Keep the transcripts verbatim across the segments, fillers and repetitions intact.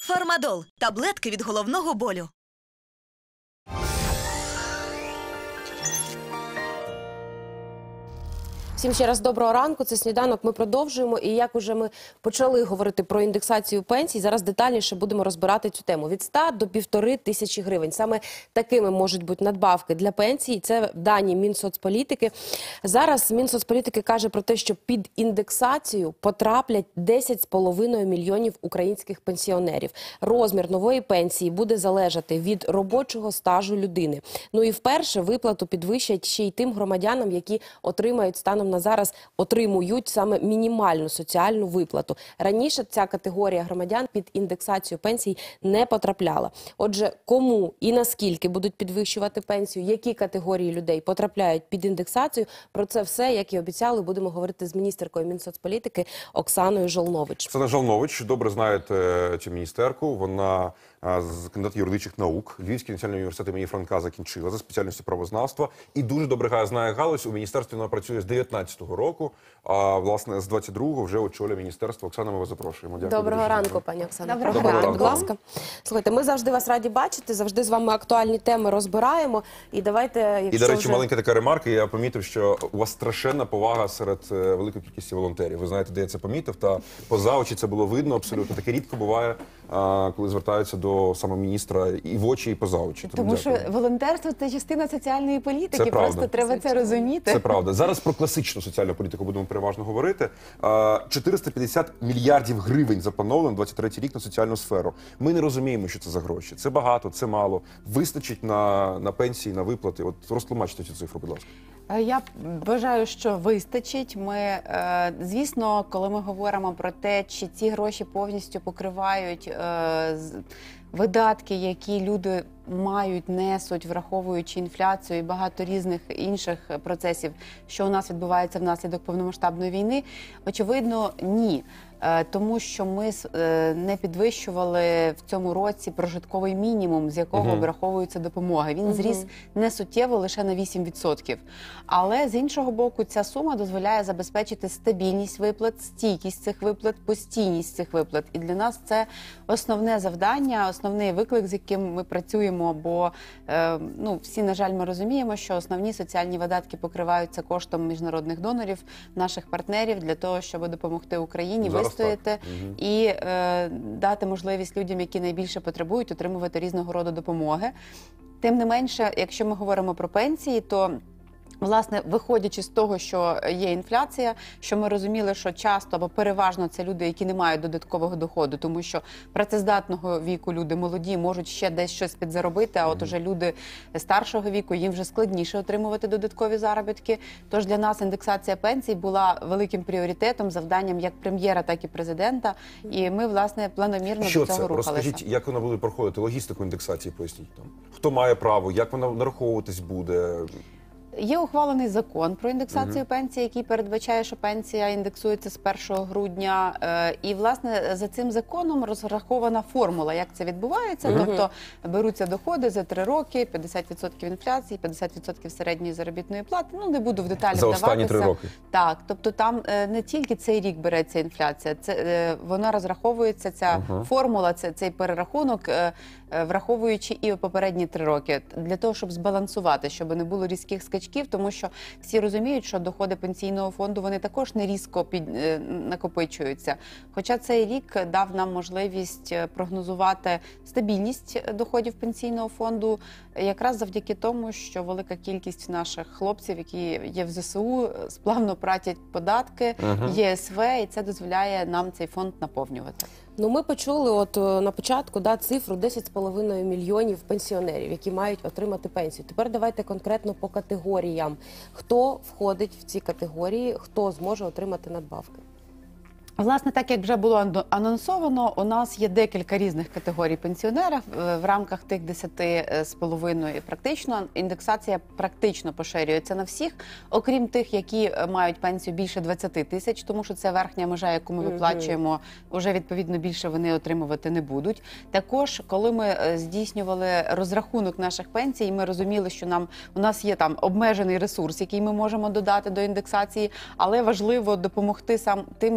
Фармадол – таблетки від головного болю. Всім ще раз доброго ранку, це «Сніданок», ми продовжуємо. І як уже ми почали говорити про індексацію пенсій, зараз детальніше будемо розбирати цю тему. Від ста до півтори тисячі гривень. Саме такими можуть бути надбавки для пенсій. Це дані Мінсоцполітики. Зараз Мінсоцполітики каже про те, що під індексацію потраплять десять з половиною мільйонів українських пенсіонерів. Розмір нової пенсії буде залежати від робочого стажу людини. Ну і вперше виплату підвищать ще й тим громадянам, які отримають станом на зараз отримують саме мінімальну соціальну виплату. Раніше ця категорія громадян під індексацію пенсій не потрапляла. Отже, кому і наскільки будуть підвищувати пенсію, які категорії людей потрапляють під індексацію, про це все, як і обіцяли, будемо говорити з міністеркою Мінсоцполітики Оксаною Жолнович. Оксана Жолнович, добре знаєте цю міністерку, вона кандидат юридичних наук, Львівський національний університет імені Франка закінчила за спеціальністю правознавства і дуже добре знає галузь. У міністерстві вона працює з дев'ятнадцятого року, а власне з двадцять другого вже очолює міністерство. Оксана, ми вас запрошуємо. Дякую. Доброго ранку, пані Оксана. Доброго, Доброго ранку. Будь ласка. Слухайте, ми завжди вас раді бачити, завжди з вами актуальні теми розбираємо. І давайте, якщо І, до речі, вже... маленька така ремарка. Я помітив, що у вас страшенна повага серед великої кількості волонтерів. Ви знаєте, де я це помітив, та поза очі це було видно абсолютно. Таке рідко буває, коли звертаються до саме міністра і в очі, і поза очі. Тому, Тому що волонтерство – це частина соціальної політики, це просто правда. треба це, це розуміти. Це правда. Зараз про класичну соціальну політику будемо переважно говорити. чотириста п'ятдесят мільярдів гривень заплановано на двадцять третій рік на соціальну сферу. Ми не розуміємо, що це за гроші. Це багато, це мало. Вистачить на, на пенсії, на виплати. От розтлумачте цю цифру, будь ласка. Я вважаю, що вистачить. Ми, звісно, коли ми говоримо про те, чи ці гроші повністю покривають видатки, які люди мають, несуть, враховуючи інфляцію і багато різних інших процесів, що у нас відбувається внаслідок повномасштабної війни, очевидно, ні. Тому що ми не підвищували в цьому році прожитковий мінімум, з якого угу. враховується допомога. Він угу. зріс не суттєво, лише на вісім відсотків. Але, з іншого боку, ця сума дозволяє забезпечити стабільність виплат, стійкість цих виплат, постійність цих виплат. І для нас це основне завдання, основний виклик, з яким ми працюємо, бо е, ну, всі, на жаль, ми розуміємо, що основні соціальні видатки покриваються коштом міжнародних донорів, наших партнерів, для того, щоб допомогти Україні вистояти угу. і е, дати можливість людям, які найбільше потребують, отримувати різного роду допомоги. Тим не менше, якщо ми говоримо про пенсії, то власне, виходячи з того, що є інфляція, що ми розуміли, що часто або переважно це люди, які не мають додаткового доходу, тому що працездатного віку люди молоді можуть ще десь щось підзаробити, а от уже люди старшого віку, їм вже складніше отримувати додаткові заробітки. Тож для нас індексація пенсій була великим пріоритетом, завданням як прем'єра, так і президента. І ми, власне, планомірно що до цього це? рухалися. Розкажіть, як вона буде проходити? Логістику індексації поясніть там. Хто має право, як вона нараховуватись буде? Є ухвалений закон про індексацію uh-huh. пенсії, який передбачає, що пенсія індексується з першого грудня. І, власне, за цим законом розрахована формула, як це відбувається. Uh-huh. Тобто беруться доходи за три роки, п'ятдесят відсотків інфляції, п'ятдесят відсотків середньої заробітної плати. Ну, не буду в деталі вдаватися. За вдаватися. останні три роки? Так. Тобто там не тільки цей рік береться інфляція, це, вона розраховується, ця uh-huh. формула, це, цей перерахунок, враховуючи і попередні три роки. Для того, щоб збалансувати, щоб не було різких скачків, тому що всі розуміють, що доходи пенсійного фонду, вони також не різко під, накопичуються. Хоча цей рік дав нам можливість прогнозувати стабільність доходів пенсійного фонду, якраз завдяки тому, що велика кількість наших хлопців, які є в ЗСУ, сплавно платять податки, uh-huh. є ЄСВ, і це дозволяє нам цей фонд наповнювати. Ну, ми почули от на початку да, цифру десять з половиною мільйонів пенсіонерів, які мають отримати пенсію. Тепер давайте конкретно по категоріям. Хто входить в ці категорії, хто зможе отримати надбавки? Власне, так як вже було анонсовано, у нас є декілька різних категорій пенсіонерів. В рамках тих десяти з половиною практично індексація практично поширюється на всіх, окрім тих, які мають пенсію більше двадцяти тисяч, тому що це верхня межа, яку ми виплачуємо, вже відповідно більше вони отримувати не будуть. Також, коли ми здійснювали розрахунок наших пенсій, ми розуміли, що нам у нас є там обмежений ресурс, який ми можемо додати до індексації, але важливо допомогти сам тим, які найбільше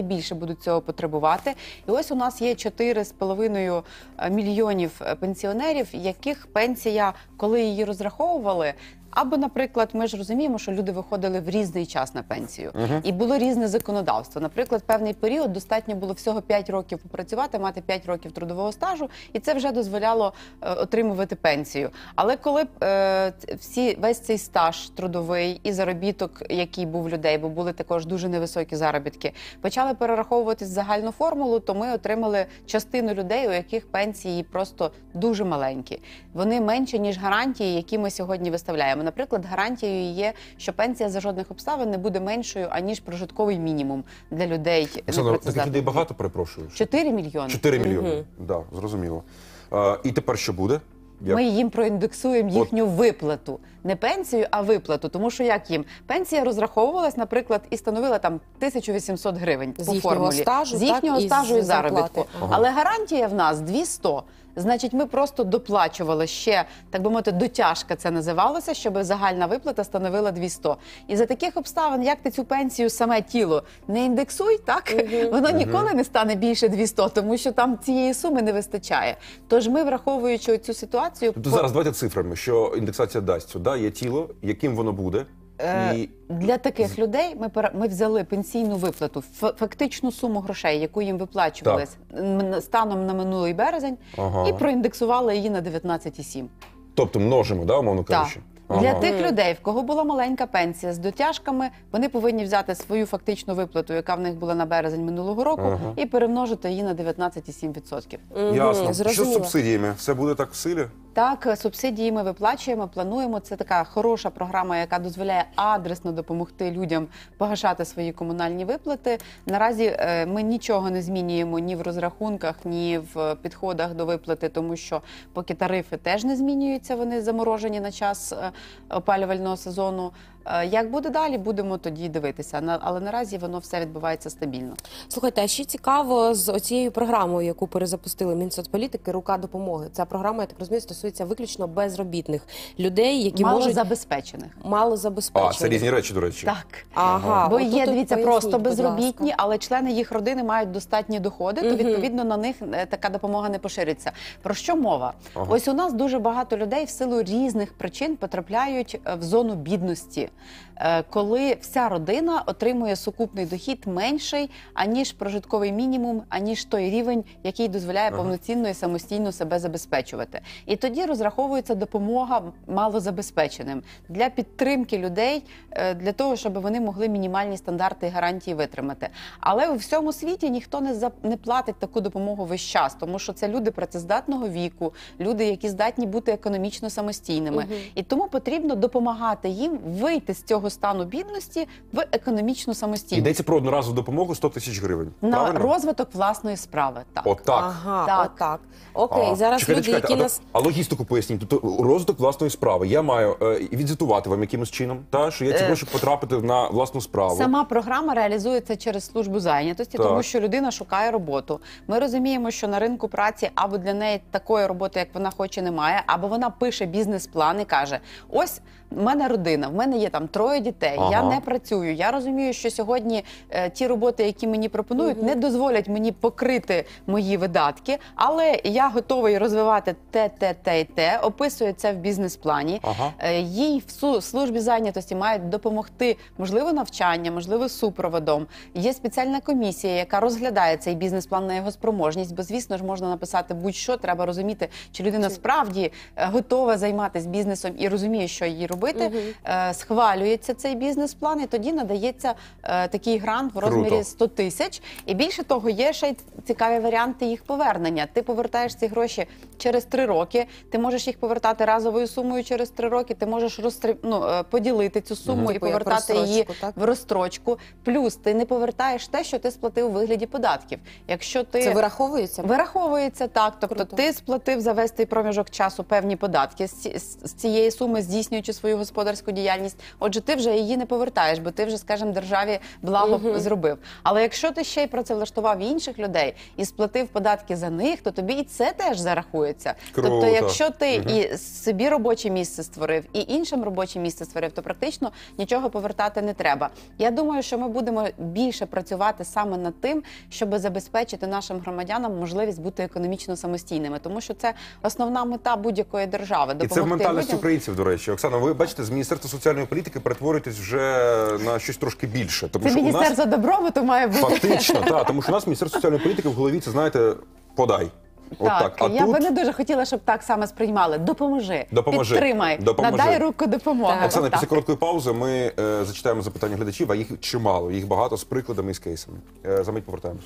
найбільше будуть цього потребувати. І ось у нас є чотири з половиною мільйонів пенсіонерів, яких пенсія, коли її розраховували, або, наприклад, ми ж розуміємо, що люди виходили в різний час на пенсію. Uh-huh. І було різне законодавство. Наприклад, певний період достатньо було всього п'ять років попрацювати, мати п'ять років трудового стажу, і це вже дозволяло е, отримувати пенсію. Але коли е, всі, весь цей стаж трудовий і заробіток, який був в людей, бо були також дуже невисокі заробітки, почали перераховуватись в загальну формулу, то ми отримали частину людей, у яких пенсії просто дуже маленькі. Вони менші, ніж гарантії, які ми сьогодні виставляємо. Наприклад, гарантією є, що пенсія за жодних обставин не буде меншою, аніж прожитковий мінімум для людей непрацездатних. Таких людей багато, перепрошую? Чотири мільйони. Чотири мільйони, так, угу. да, зрозуміло. А, і тепер що буде? Як? Ми їм проіндексуємо їхню От. виплату. Не пенсію, а виплату. Тому що як їм? Пенсія розраховувалась, наприклад, і становила там тисячу вісімсот гривень з по їхнього формулі. Стажу, з їхнього так, стажу і, і заробітку. Ага. Але гарантія в нас двісті. Значить, ми просто доплачували ще, так би мовити, дотяжка це називалося, щоб загальна виплата становила двісті. І за таких обставин, як ти цю пенсію саме тіло не індексуй, так, угу. воно угу. ніколи не стане більше двісті, тому що там цієї суми не вистачає. Тож ми, враховуючи цю ситуацію... Тобто по... зараз давайте цифрами, що індексація дасть. Да? Є тіло, яким воно буде? І... Для таких людей ми, ми взяли пенсійну виплату, фактичну суму грошей, яку їм виплачувалась так. станом на минулий березень, ага. і проіндексували її на дев'ятнадцять цілих сім. Тобто множимо, да, умовно кажучи? Ага. Для тих людей, в кого була маленька пенсія з дотяжками, вони повинні взяти свою фактичну виплату, яка в них була на березень минулого року, ага. і перемножити її на дев'ятнадцять цілих сім відсотків. Ясно. Зрозуміло. Що з субсидіями? Все буде так в силі? Так, субсидії ми виплачуємо, плануємо. Це така хороша програма, яка дозволяє адресно допомогти людям погашати свої комунальні виплати. Наразі ми нічого не змінюємо ні в розрахунках, ні в підходах до виплати, тому що поки тарифи теж не змінюються, вони заморожені на час опалювального сезону. Як буде далі, будемо тоді дивитися. Але наразі воно все відбувається стабільно. Слухайте, а ще цікаво з оцією програмою, яку перезапустили Мінсоцполітики, «Рука допомоги». Ця програма, я так розумію, стосується виключно безробітних людей, які мало можуть... забезпечених. Мало забезпечених. А, це різні речі, до речі. Так. Ага. Бо От є, дивіться, просто безробітні, ласка. але члени їх родини мають достатні доходи, то, відповідно, на них така допомога не пошириться. Про що мова? Ага. Ось у нас дуже багато людей в силу різних причин потрапляють в зону бідності, коли вся родина отримує сукупний дохід менший, аніж прожитковий мінімум, аніж той рівень, який дозволяє ага. повноцінно і самостійно себе забезпечувати. І тоді розраховується допомога малозабезпеченим для підтримки людей, для того, щоб вони могли мінімальні стандарти і гарантії витримати. Але у всьому світі ніхто не, за... не платить таку допомогу весь час, тому що це люди працездатного віку, люди, які здатні бути економічно самостійними. Угу. І тому потрібно допомагати їм вийти з цього стану бідності в економічну самостійність. Йдеться про одноразову допомогу сто тисяч гривень. На правильно? розвиток власної справи. Так. Отак. Ага, так. отак. Окей, а, зараз чекайте, люди, чекайте, які а, нас... а логістику поясніть. Тобто розвиток власної справи. Я маю е, відзвітувати вам якимось чином, та, що я ці гроші потрапити на власну справу. Сама програма реалізується через службу зайнятості, так. тому що людина шукає роботу. Ми розуміємо, що на ринку праці або для неї такої роботи, як вона хоче, немає, або вона пише бізнес-план і каже, ось в мене родина, в мене є там троє дітей, ага. я не працюю. Я розумію, що сьогодні е, ті роботи, які мені пропонують, угу. не дозволять мені покрити мої видатки, але я готовий розвивати те, те, те і те, описує це в бізнес-плані. Ага. Е, їй в службі зайнятості мають допомогти, можливо, навчання, можливо, супроводом. Є спеціальна комісія, яка розглядає цей бізнес-план на його спроможність, бо, звісно ж, можна написати будь-що, треба розуміти, чи людина справді готова займатися бізнесом і розуміє, що їй робити. Угу. Е, схвалюється цей бізнес-план, і тоді надається е, такий грант в розмірі Круто. сто тисяч. І більше того, є ще й цікаві варіанти їх повернення. Ти повертаєш ці гроші через три роки, ти можеш їх повертати разовою сумою через три роки, ти можеш розстрі... ну, поділити цю суму угу. і повертати її так? в розстрочку. Плюс ти не повертаєш те, що ти сплатив у вигляді податків. Якщо ти... Це вираховується? Вираховується, так. Тобто Круто. Ти сплатив за весь той проміжок часу певні податки, з цієї суми здійснюючи свою господарську діяльність, отже, ти вже її не повертаєш, бо ти вже, скажімо, державі благо Мгм. зробив. Але якщо ти ще й працевлаштував інших людей і сплатив податки за них, то тобі і це теж зарахується. Круто. Тобто, якщо ти і собі робоче місце створив, і іншим робоче місце створив, то практично нічого повертати не треба. Я думаю, що ми будемо більше працювати саме над тим, щоб забезпечити нашим громадянам можливість бути економічно самостійними, тому що це основна мета будь-якої держави. І це в ментальності людям. українців, до речі. Оксана, ви бачите, з Міністерства соціальної політики перетворюєтесь вже на щось трошки більше. Тому Це що у нас міністерство добробуту має бути. фактично, так, тому що у нас Міністерство соціальної політики в голові, це, знаєте, подай. От Так, так. А я тут... би не дуже хотіла, щоб так само сприймали. Допоможи, Допоможи. підтримай, Допоможи. надай руку допомоги. Так. Оксана, Отак. після короткої паузи ми е, зачитаємо запитання глядачів, а їх чимало, їх багато з прикладами і з кейсами. Е, за мить повертаємось.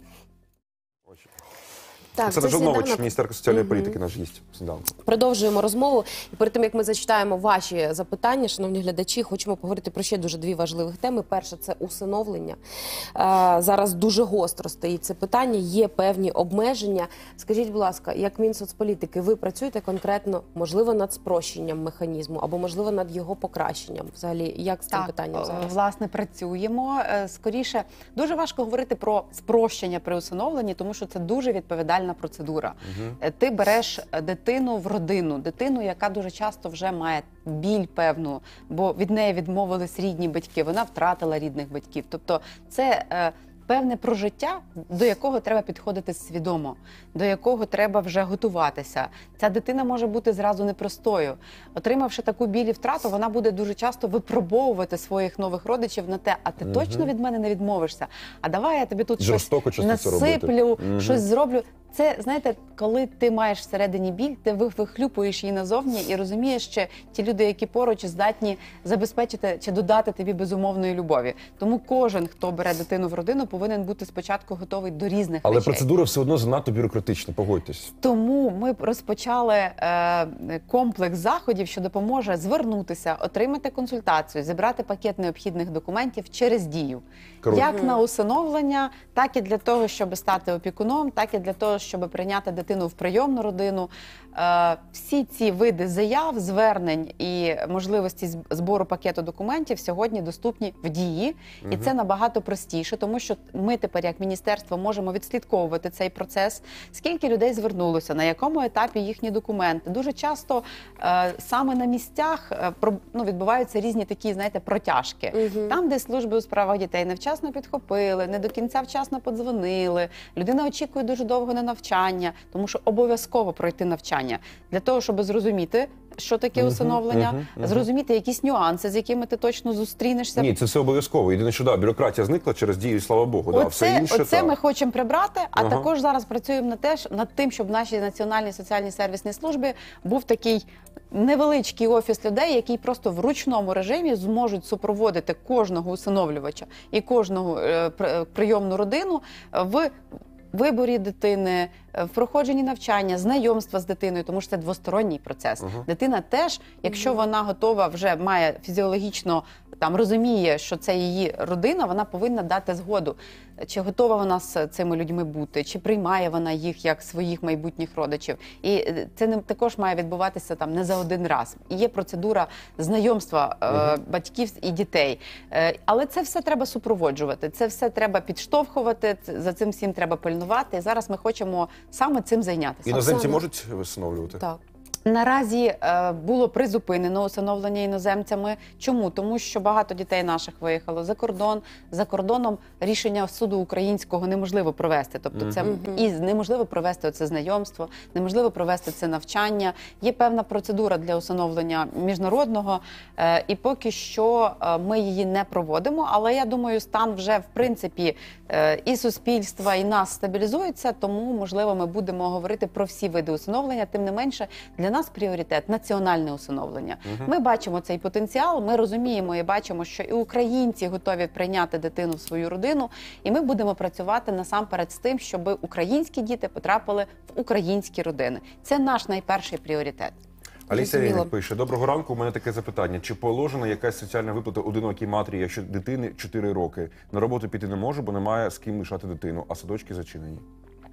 Так, Оксана це Жолнович, сніданок. міністерка соціальної політики, наш гість в сніданку. Продовжуємо розмову. І перед тим, як ми зачитаємо ваші запитання, шановні глядачі, хочемо поговорити про ще дуже дві важливих теми. Перше – це усиновлення. Е, зараз дуже гостро стоїть це питання, є певні обмеження. Скажіть, будь ласка, як Мінсоцполітики, ви працюєте конкретно, можливо, над спрощенням механізму, або, можливо, над його покращенням? Взагалі, як з цим Так, питанням е, зараз? власне, працюємо. Е, Скоріше, дуже важко говорити про спрощення при усиновленні, тому що це дуже відповідальна процедура. Е, Ти береш е, дитину в родину, дитину, яка дуже часто вже має біль певну, бо від неї відмовились рідні батьки, вона втратила рідних батьків. Тобто це е, певне прожиття, до якого треба підходити свідомо, до якого треба вже готуватися. Ця дитина може бути зразу непростою. Отримавши таку біль і втрату, вона буде дуже часто випробовувати своїх нових родичів на те, а ти точно від мене не відмовишся? А давай я тобі тут Жорстоко щось часто це робити. насиплю, Мгм. щось зроблю. Це, знаєте, коли ти маєш всередині біль, ти ви- вихлюпуєш її назовні і розумієш, що ті люди, які поруч, здатні забезпечити чи додати тобі безумовної любові. Тому кожен, хто бере дитину в родину, повинен бути спочатку готовий до різних Але речей. процедура все одно занадто бюрократична, погодьтесь. Тому ми розпочали е, комплекс заходів, що допоможе звернутися, отримати консультацію, зібрати пакет необхідних документів через Дію. Круто. Як на усиновлення, так і для того, щоб стати опікуном, так і для того, щоб прийняти дитину в прийомну родину. Е, всі ці види заяв, звернень і можливості зб- збору пакету документів сьогодні доступні в Дії. І це набагато простіше, тому що ми тепер, як міністерство, можемо відслідковувати цей процес, скільки людей звернулося, на якому етапі їхні документи. Дуже часто е, саме на місцях е, про- ну, відбуваються різні такі, знаєте, протяжки. Там, де служби у справах дітей невчасно підхопили, не до кінця вчасно подзвонили, людина очікує дуже довго на навчання, тому що обов'язково пройти навчання для того, щоб зрозуміти, що таке усиновлення, мгм, мгм. зрозуміти якісь нюанси, з якими ти точно зустрінешся. Ні, це все обов'язково. Єдине, що да, бюрократія зникла через Дію, і слава Богу. Да, все Оце, інше, оце так. ми хочемо прибрати, а Ага. також зараз працюємо над, теж, над тим, щоб в нашій національній соціальній сервісній службі був такий невеличкий офіс людей, який просто в ручному режимі зможуть супроводити кожного усиновлювача і кожного е, при- прийомну родину в виборі дитини, в проходженні навчання, знайомства з дитиною, тому що це двосторонній процес. Ага. Дитина теж, якщо вона готова, вже має фізіологічно, там розуміє, що це її родина, вона повинна дати згоду. Чи готова вона з цими людьми бути, чи приймає вона їх як своїх майбутніх родичів. І е, це не також має відбуватися там не за один раз. І є процедура знайомства е, батьків і дітей. Е, але це все треба супроводжувати, це все треба підштовхувати, це- за цим всім треба пильнувати. І зараз ми хочемо саме цим зайнятися. Іноземці Оксана. можуть встановлювати? Так. Наразі е, було призупинено усиновлення іноземцями. Чому? Тому що багато дітей наших виїхало за кордон. За кордоном рішення суду українського неможливо провести. Тобто це і неможливо провести це знайомство, неможливо провести це навчання. Є певна процедура для усиновлення міжнародного, е, і поки що е, ми її не проводимо. Але я думаю, стан вже в принципі е, і суспільства, і нас стабілізується. Тому можливо ми будемо говорити про всі види усиновлення. Тим не менше, для нас пріоритет національне усиновлення. Ми бачимо цей потенціал, ми розуміємо і бачимо, що і українці готові прийняти дитину в свою родину, і ми будемо працювати насамперед з тим, щоб українські діти потрапили в українські родини. Це наш найперший пріоритет. Аліса Зрозуміло. Рінник пише: доброго ранку. У мене таке запитання: чи положена якась соціальна виплата одинокій матері, якщо дитини чотири роки? На роботу піти не може, бо немає з ким лишати дитину, а садочки зачинені.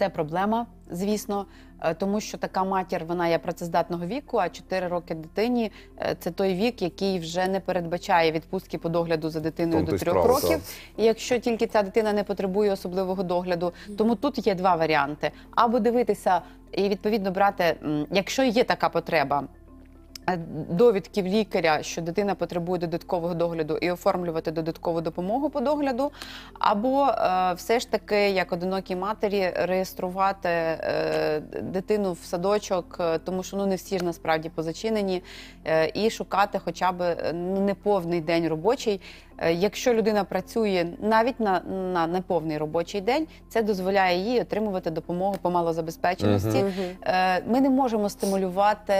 Це проблема, звісно, е, тому що така матір, вона є працездатного віку, а чотири роки дитині е, – це той вік, який вже не передбачає відпустки по догляду за дитиною Тому до ти трьох справа, років. так. І якщо тільки ця дитина не потребує особливого догляду, тому тут є два варіанти. Або дивитися і відповідно брати, м, якщо є така потреба, е, довідки в лікаря, що дитина потребує додаткового догляду, і оформлювати додаткову допомогу по догляду, або е, все ж таки, як одинокій матері, реєструвати е, дитину в садочок, е, тому що ну не всі ж насправді позачинені, е, і шукати хоча б е, ну, неповний день робочий. Е, Якщо людина працює навіть на, на неповний робочий день, це дозволяє їй отримувати допомогу по малозабезпеченості. Мгм. Е, Ми не можемо стимулювати,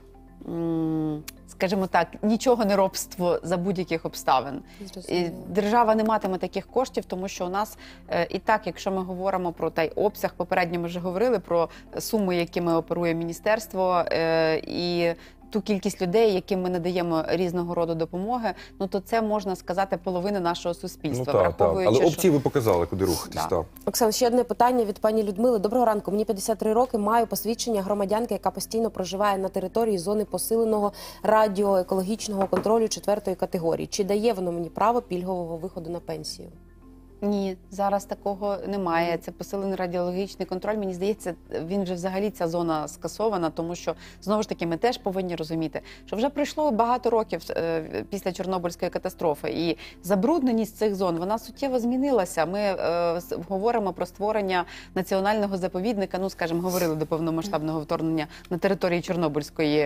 м, скажімо так, нічого не робство за будь-яких обставин. І Зрозуміло. держава не матиме таких коштів, тому що у нас е, і так, якщо ми говоримо про той обсяг, попередньо ми вже говорили про суми, якими оперує міністерство, е, і ту кількість людей, яким ми надаємо різного роду допомоги, ну то це, можна сказати, половина нашого Ну суспільства. так, так. враховуючи, Але що- опції ви показали, куди рухатись. Да. Так. Оксана, ще одне питання від пані Людмили. Доброго ранку. Мені п'ятдесят три роки, маю посвідчення громадянки, яка постійно проживає на території зони посиленого радіоекологічного контролю четвертої категорії. Чи дає воно мені право пільгового виходу на пенсію? Ні, зараз такого немає. Це посилений радіологічний контроль. Мені здається, він вже взагалі ця зона скасована, тому що, знову ж таки, ми теж повинні розуміти, що вже пройшло багато років е, після Чорнобильської катастрофи, і забрудненість цих зон, вона суттєво змінилася. Ми е, с- говоримо про створення національного заповідника, ну, скажімо, говорили до повномасштабного вторгнення на території Чорнобильської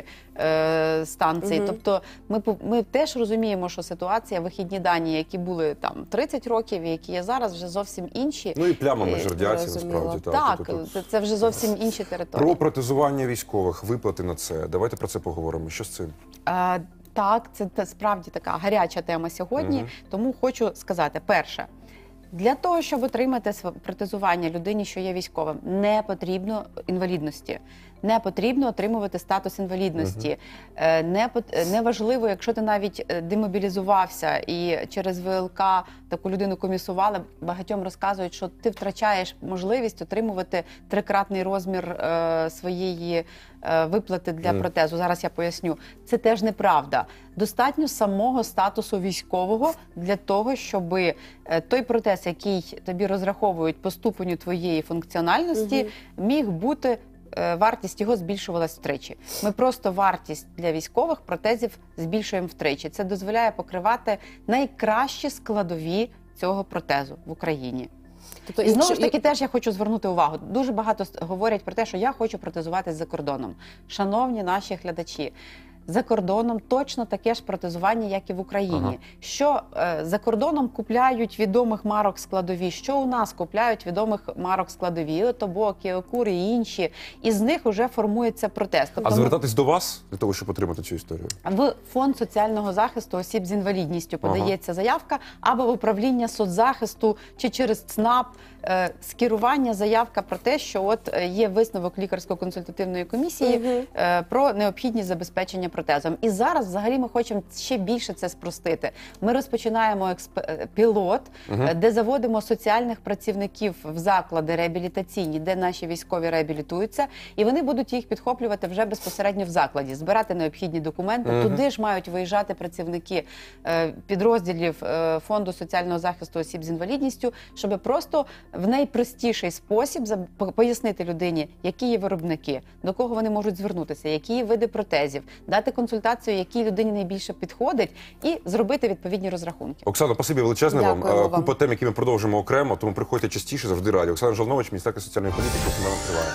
е, станції. Мгм. Тобто ми, пов- ми теж розуміємо, що ситуація, вихідні дані, які були там тридцять років, і які є зараз, вже зовсім інші. Ну і плямами ж Е, радіації, зрозуміло. насправді. Так, Тобто тут- це, це вже зовсім інші території. Про протезування військових, виплати на це. Давайте про це поговоримо. Що з цим? А, так, це та- справді така гаряча тема сьогодні. Мгм. Тому хочу сказати, перше, для того, щоб отримати св- протезування людині, що є військовим, не потрібно інвалідності. Не потрібно отримувати статус інвалідності. Е, Не, пот- не важливо, якщо ти навіть е, демобілізувався і через ВЛК таку людину комісували, багатьом розказують, що ти втрачаєш можливість отримувати трикратний розмір е, своєї е, виплати для Мгм. протезу. Зараз я поясню. Це теж неправда. Достатньо самого статусу військового для того, щоб той протез, який тобі розраховують по ступеню твоєї функціональності, міг бути, е, вартість його збільшувалась втричі. Ми просто вартість для військових протезів збільшуємо втричі. Це дозволяє покривати найкращі складові цього протезу в Україні. Тобто, І знову якщо- ж таки, теж я хочу звернути увагу. Дуже багато с- говорять про те, що я хочу протезуватись за кордоном. Шановні наші глядачі, за кордоном точно таке ж протезування, як і в Україні. Ага. Що е, за кордоном купляють відомих марок складові, що у нас купляють відомих марок складові, отобоки, окури і інші, і з них вже формується протез. А Тобто ми- звертатись до вас для того, щоб отримати цю історію? в фонд соціального захисту осіб з інвалідністю подається заявка, або в управління соцзахисту чи через ЦНАП е, скерування заявка про те, що от е, є висновок лікарсько-консультативної комісії Мгм. е, про необхідність забезпечення протезом. І зараз взагалі ми хочемо ще більше це спростити. Ми розпочинаємо експ... е, пілот, е, де заводимо соціальних працівників в заклади реабілітаційні, де наші військові реабілітуються, і вони будуть їх підхоплювати вже безпосередньо в закладі, збирати необхідні документи. Мгм. Туди ж мають виїжджати працівники е, підрозділів е, фонду соціального захисту осіб з інвалідністю, щоб просто в найпростіший спосіб за- по- пояснити людині, які є виробники, до кого вони можуть звернутися, які є види протезів, дати консультацію, якій людині найбільше підходить, і зробити відповідні розрахунки. Оксана, спасибі величезне вам. Дякуємо Е, вам. Купа тем, які ми продовжимо окремо, тому приходьте частіше, завжди раді. Оксана Жолнович, Міністерка соціальної політики, сніданок триває.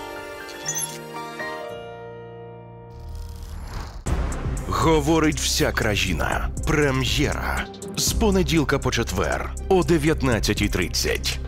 Говорить вся країна. Прем'єра. З понеділка по четвер о дев'ятнадцятій тридцять.